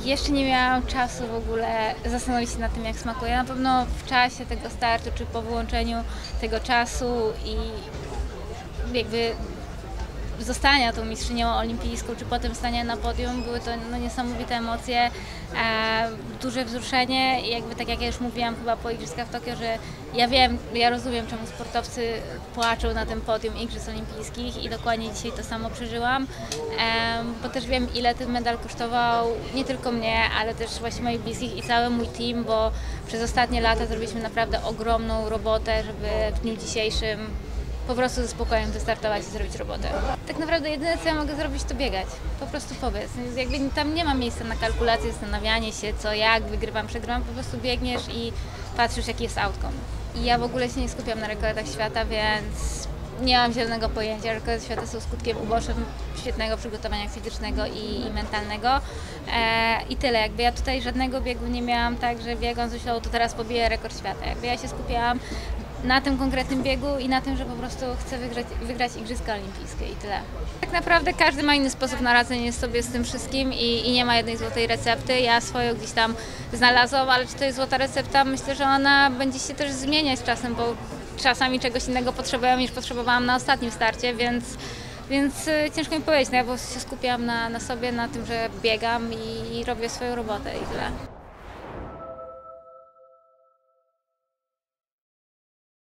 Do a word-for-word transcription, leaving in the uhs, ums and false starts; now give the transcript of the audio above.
Jeszcze nie miałam czasu w ogóle zastanowić się nad tym, jak smakuje. Na pewno w czasie tego startu, czy po wyłączeniu tego czasu i jakby zostania tą mistrzynią olimpijską, czy potem stania na podium, były to no, niesamowite emocje, e, duże wzruszenie i jakby tak jak ja już mówiłam chyba po Igrzyskach w Tokio, że ja wiem, ja rozumiem, czemu sportowcy płaczą na tym podium Igrzysk Olimpijskich i dokładnie dzisiaj to samo przeżyłam, e, bo też wiem, ile ten medal kosztował nie tylko mnie, ale też właśnie moich bliskich i cały mój team, bo przez ostatnie lata zrobiliśmy naprawdę ogromną robotę, żeby w dniu dzisiejszym po prostu ze spokojem wystartować i zrobić robotę. Tak naprawdę jedyne, co ja mogę zrobić, to biegać. Po prostu powiedz. Jakby tam nie ma miejsca na kalkulację, zastanawianie się, co, jak, wygrywam, przegrywam. Po prostu biegniesz i patrzysz, jaki jest outcome. I ja w ogóle się nie skupiam na rekordach świata, więc nie mam zielonego pojęcia. Rekordy świata są skutkiem ubocznym świetnego przygotowania fizycznego i, i mentalnego. E, I tyle. Jakby ja tutaj żadnego biegu nie miałam tak, że biegąc myślałam, to teraz pobiję rekord świata. Jakby ja się skupiałam na tym konkretnym biegu i na tym, że po prostu chcę wygrać, wygrać Igrzyska Olimpijskie i tyle. Tak naprawdę każdy ma inny sposób na radzenie sobie z tym wszystkim i, i nie ma jednej złotej recepty. Ja swoją gdzieś tam znalazłam, ale czy to jest złota recepta? Myślę, że ona będzie się też zmieniać z czasem, bo czasami czegoś innego potrzebuję niż potrzebowałam na ostatnim starcie, więc, więc ciężko mi powiedzieć, no ja po prostu się skupiam na, na sobie, na tym, że biegam i, i robię swoją robotę i tyle.